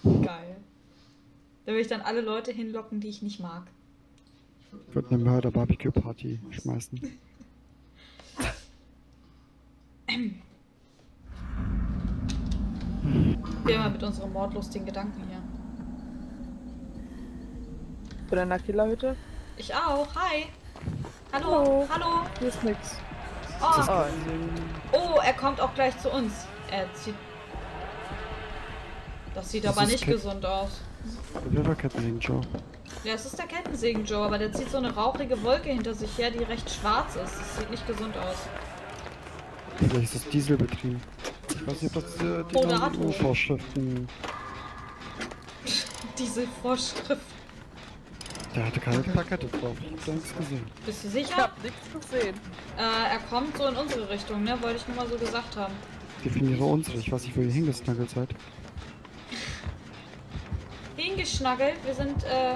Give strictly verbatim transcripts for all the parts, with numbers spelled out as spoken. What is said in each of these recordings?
Geil. Da will ich dann alle Leute hinlocken, die ich nicht mag. Ich würde eine Mörder-Barbecue-Party schmeißen. Wir mal mit unseren mordlustigen Gedanken hier. Bei deiner Killerhütte? Ich auch. Hi. Hallo. Hallo. Hallo. Hier ist nix. Oh. Oh. Oh, er kommt auch gleich zu uns. Er zieht... Das sieht Das aber ist nicht Ket- gesund aus. Wer war Kettensägen Joe? Ja, es ist der Kettensägen-Joe, aber der zieht so eine rauchige Wolke hinter sich her, die recht schwarz ist. Das sieht nicht gesund aus. Vielleicht ist das Dieselbetrieben. Ich weiß nicht, ob das äh, die Oder neuen Auto. E U-Vorschriften... Diese Vorschrift. Der hatte keine Plakette drauf. Ich hab da nichts gesehen. Bist du Ich sicher? hab nichts gesehen. Äh, er kommt so in unsere Richtung, ne? Wollte ich nur mal so gesagt haben. Definiere unsere. Ich weiß nicht, wo ihr hingesnuggelt seid. Hingeschnaggelt, wir sind, äh...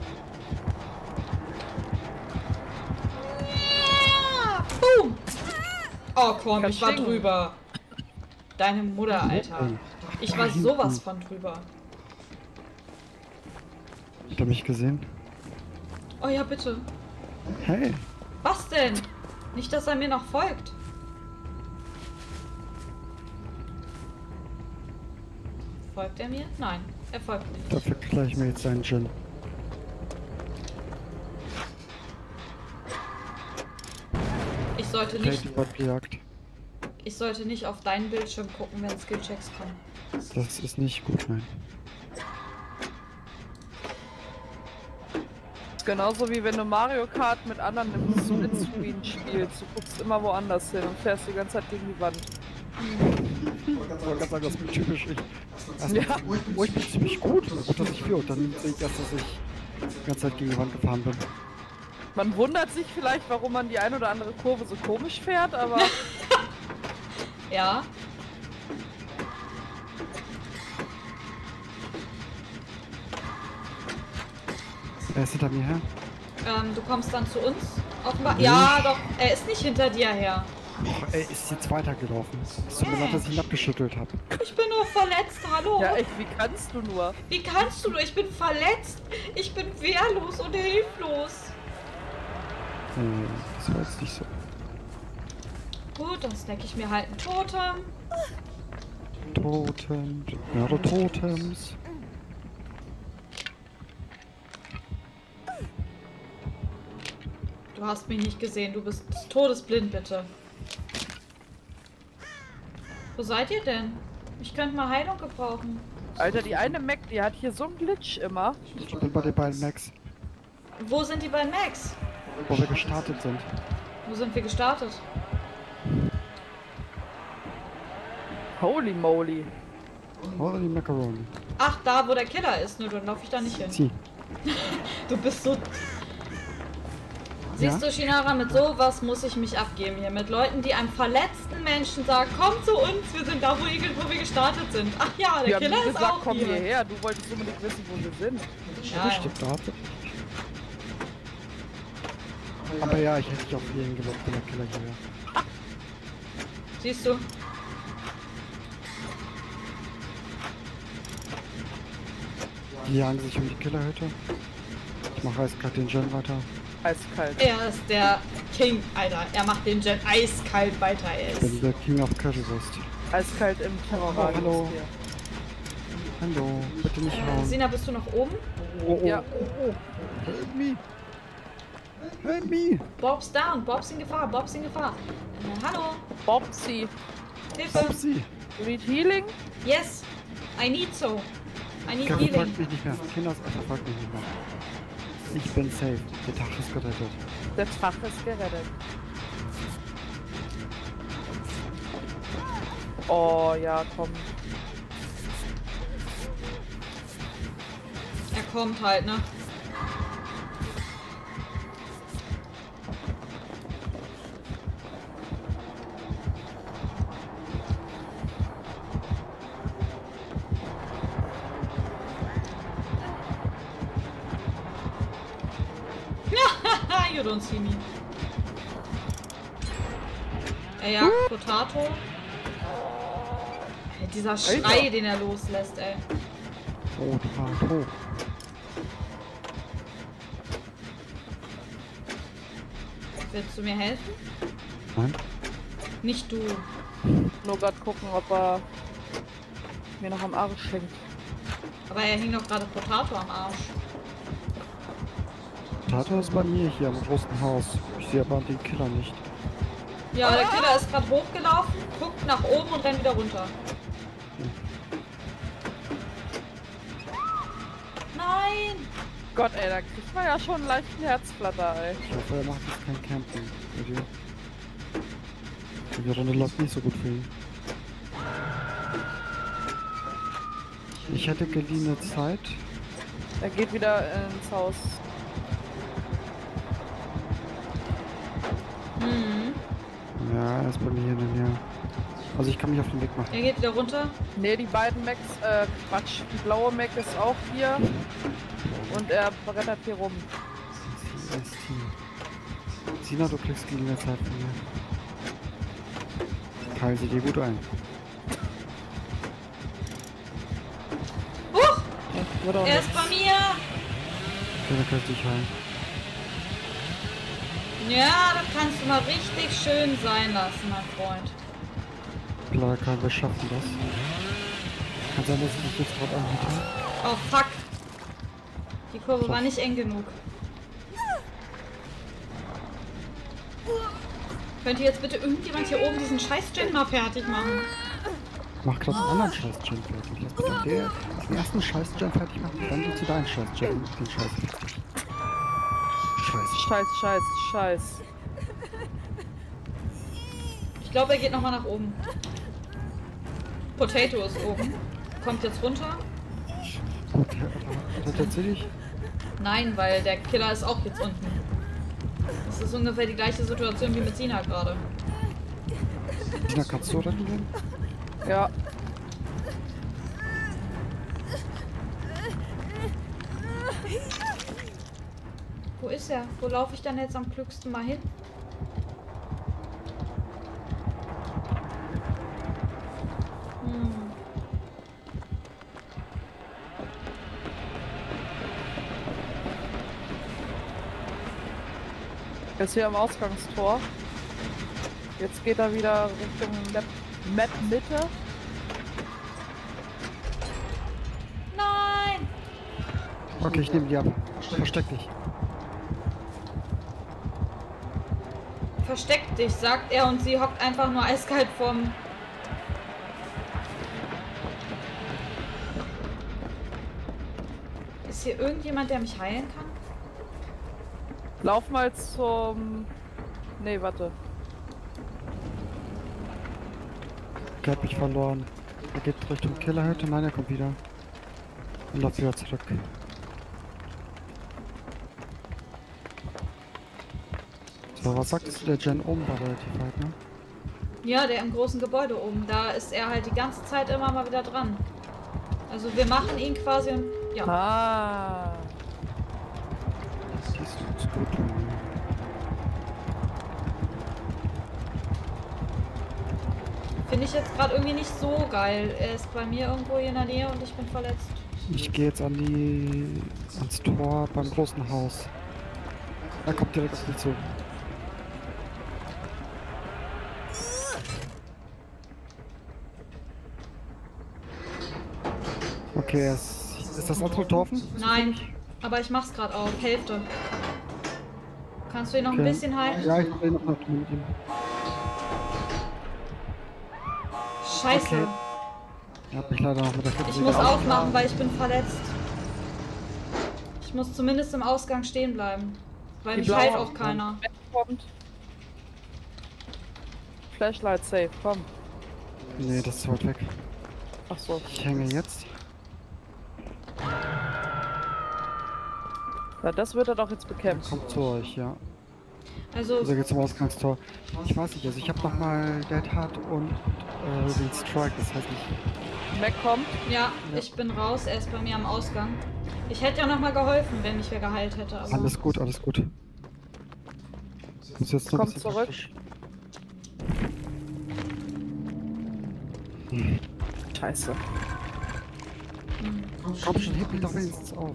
Ja, boom! Oh komm, ich war Katsching. drüber. Deine Mutter, Alter. Ich war sowas von drüber. Hat er mich gesehen? Oh ja, bitte. Hey! Was denn? Nicht, dass er mir noch folgt. Folgt er mir? Nein, er folgt mir nicht. Dafür gleich mir jetzt seinen Gin. Ich sollte Okay, nicht, die wird gejagt. ich sollte nicht auf deinen Bildschirm gucken, wenn Skillchecks kommen. Das ist nicht gut, nein. Ist genauso wie wenn du Mario Kart mit anderen im Splitscreen spielst. Du guckst immer woanders hin und fährst die ganze Zeit gegen die Wand. Ich wollte gerade sagen, das ist typisch ich. Erst Ja. oh, ich, oh, ich bin ziemlich gut. Gut, dass ich führe. Und dann sehe ich erst, dass ich die ganze Zeit gegen die Wand gefahren bin. Man wundert sich vielleicht, warum man die ein oder andere Kurve so komisch fährt, aber Ja. Er ist hinter mir her. Ähm, du kommst dann zu uns. Offenbar. Ja, doch. Er ist nicht hinter dir her. Och, ey, ist jetzt weitergelaufen. Es tut mir leid, dass ich ihn abgeschüttelt habe. Ich bin nur verletzt. Hallo. ja echt, wie kannst du nur? Wie kannst du nur? Ich bin verletzt. Ich bin wehrlos und hilflos. Nee, das war jetzt nicht so. Gut, dann snack ich mir halt ein Totem. Totem. Mörder Totems. Du hast mich nicht gesehen. Du bist todesblind, bitte. Wo seid ihr denn? Ich könnte mal Heilung gebrauchen. Alter, die eine Mac, die hat hier so einen Glitch immer. Ich bin bei den beiden Max, Wo sind die beiden Max? wo wir gestartet sind. Wo sind wir gestartet? Holy moly. Holy Macaroni. Ach, da, wo der Killer ist. Nö, dann laufe ich da nicht hin. Sie. Du bist so... Siehst du, Shinara, mit sowas muss ich mich abgeben hier. Mit Leuten, die einem verletzten Menschen sagen, komm zu uns, wir sind da, wo, ihr, wo wir gestartet sind. Ach ja, der Wir haben Killer nie ist gesagt, auch komm hier. hierher. Du wolltest unbedingt wissen, wo wir sind. Ja, ja. Gestartet. Aber ja, ich hätte dich auf jeden gelockt, wenn der Killer hier wäre. Siehst du? Die jagen sich um die Killerhütte. Ich mache eiskalt den Gen weiter. Eiskalt. Er ist der King, Alter. Er macht den Gen eiskalt weiter, er Ich bin ist. der King of Currywurst. Eiskalt im Terrorradius. Oh, hallo. hier. Hallo, bitte nicht Äh, hauen. Sina, bist du noch oben? Oh, oh, Ja. oh, oh. Help me. Help me. Bob's down, Bob's in Gefahr, Bob's in Gefahr. Äh, hallo, Bobsy. Hilfe. Upsi. You need healing? Yes, I need so. I need Kevin healing. folgt mich nicht mehr. Kinder, Alter, folgt mich nicht mehr. Ich bin safe. Der Tag ist gerettet. Der Tag ist gerettet. Oh ja, komm. Er kommt halt, ne? You don't see me. Er jagt Potato. Ey, dieser Schrei, Alter. den er loslässt, ey. Rot, hart, hoch. Willst du mir helfen? Nein? Nicht du. Nur gerade gucken, ob er mir noch am Arsch hängt. Aber er hing doch gerade Potato am Arsch. Tato ist bei mir hier im großen Haus. Ich sehe aber den Killer nicht. Ja, der Killer ist gerade hochgelaufen, guckt nach oben und rennt wieder runter. Nein! Gott, ey, da kriegt man ja schon einen leichten Herzflatter, ey. Ich hoffe, er macht jetzt kein Camping bei dir. Die Runde läuft nicht so gut für ihn. Ich hätte geliehene Zeit. Er geht wieder ins Haus. Mhm. Ja, er ist bei mir hier in der Nähe. Also ich kann mich auf den Weg machen. Er geht wieder runter. Ne, die beiden Macs, äh, Quatsch, die blaue Mac ist auch hier. Und er brettert hier rum. Sina, du kriegst geliehene Zeit von mir. Teil sie dir gut ein. Huch! Ja, wird auch Er nicht. ist bei mir! Okay, dann kannst du dich heilen. Ja, das kannst du mal richtig schön sein lassen, mein Freund. Klar, kann wir schaffen das. Kann sein, dass ich dich jetzt drauf anhalte. Oh fuck. Die Kurve war nicht eng genug. Könnte jetzt bitte irgendjemand hier oben diesen scheiß Gen mal fertig machen? Mach gerade einen anderen Scheiß-Gen fertig. Lass bitte der, den ersten Scheiß-Gen fertig machen, dann geh zu deinem Scheiß-Gen. Den Scheiß. Scheiß. Scheiß, scheiß, scheiß. Ich glaube, er geht nochmal nach oben. Potato ist oben. Kommt jetzt runter. Gut, aber hat er tatsächlich? Nein, weil der Killer ist auch jetzt unten. Das ist ungefähr die gleiche Situation wie mit Sina gerade. Sina, kannst du retten gehen? Ja. Wo ist er? Wo laufe ich dann jetzt am klügsten mal hin? Hm. Er ist hier am Ausgangstor. Jetzt geht er wieder Richtung Map, Map Mitte. Nein! Okay, ich nehme die ab. Versteck dich. Versteck dich, sagt er und sie hockt einfach nur eiskalt vorm... Ist hier irgendjemand, der mich heilen kann? Lauf mal zum... Nee, warte. Er hat mich verloren. Er geht Richtung Killerhütte. Nein, er kommt wieder. Und läuft wieder zurück. So, was sagtest du? Der Gen oben war relativ weit, ne? Ja, der im großen Gebäude oben. Da ist er halt die ganze Zeit immer mal wieder dran. Also wir machen ihn quasi... Ja. Ah. Die ist uns gut. Finde ich jetzt gerade irgendwie nicht so geil. Er ist bei mir irgendwo hier in der Nähe und ich bin verletzt. Ich gehe jetzt an die... ans Tor beim großen Haus. Er kommt direkt auf mich zu. Okay, er ist, ist das andere Tor offen? Nein, aber ich mach's gerade auf. Hälfte. Kannst du ihn noch ein Okay. bisschen halten? Ja, ich will noch mal mit ihm. Scheiße. Okay. Er hat mich leider noch mit der Kette Ich muss wieder aufmachen, weil ich bin verletzt. Ich muss zumindest im Ausgang stehen bleiben. Weil Die mich blaue heilt auch keiner. Mac kommt. Flashlight safe, komm. Nee, das ist zu weit weg. Ach so. Ich hänge jetzt. Ja, das wird er doch jetzt bekämpft. Kommt zu euch, ja. Also, Also geht's zum Ausgangstor. Ich weiß nicht, also ich habe nochmal Dead Hard und äh, den Strike, das heißt ich. Mac kommt. ja, ich bin raus. Er ist bei mir am Ausgang. Ich hätte ja noch mal geholfen, wenn mich wer geheilt hätte. Aber Alles gut, alles gut. Muss jetzt noch ein Kommt bisschen zurück. frisch- Scheiße. Komm schon, heb mich doch wenigstens auf.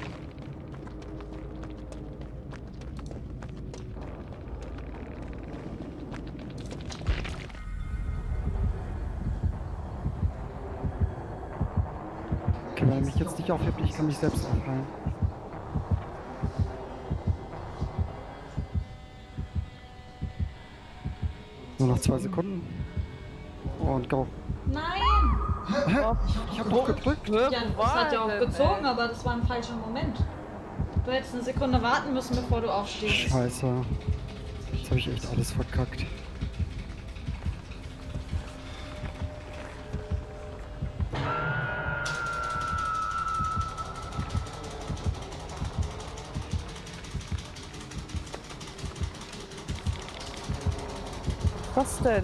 Okay, wenn er mich jetzt nicht aufhebt, ich kann mich selbst aufheilen. Nur noch zwei Sekunden. Und go. Nein! Hä? Ich hab doch gedrückt. Ja, das war hat ja auch denn, gezogen, ey? aber das war ein falscher Moment. Du hättest eine Sekunde warten müssen, bevor du aufstehst. Scheiße. Jetzt habe ich echt alles verkackt. Was denn?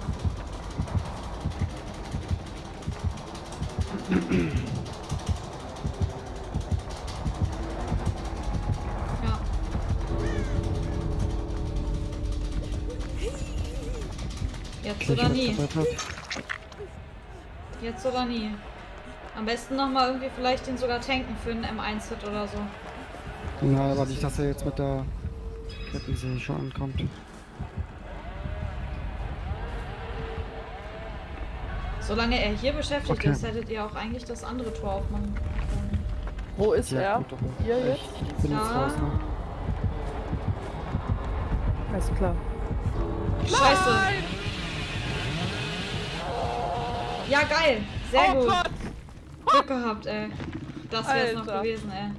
Ja. Jetzt Okay, ich oder hab nie. gerettet. Jetzt oder nie. Am besten nochmal irgendwie vielleicht den sogar tanken für einen M eins Hit oder so. Na, aber nicht, dass er jetzt mit der Kettensäge schon ankommt. Solange er hier beschäftigt Okay. ist, hättet ihr auch eigentlich das andere Tor aufmachen können. Wo ist Ja, er? gut, aber Ihr jetzt? ich bin jetzt Ja. raus, ne? Alles klar. Scheiße! Ja, geil! Sehr Oh gut! Gott! Glück gehabt, ey. Das wär's noch Alter. gewesen, ey.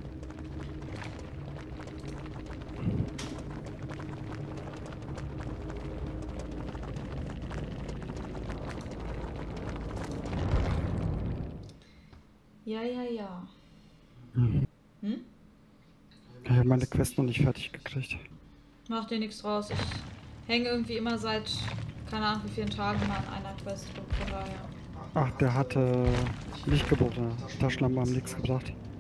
Ja, ja, ja. Mhm. Hm? Ich habe meine Quest noch nicht fertig gekriegt. Mach dir nichts draus. Ich hänge irgendwie immer seit, keine Ahnung wie vielen Tagen mal an einer Quest. Von daher. Ach, der hatte Lichtgebote. Taschenlampe haben nichts gebracht.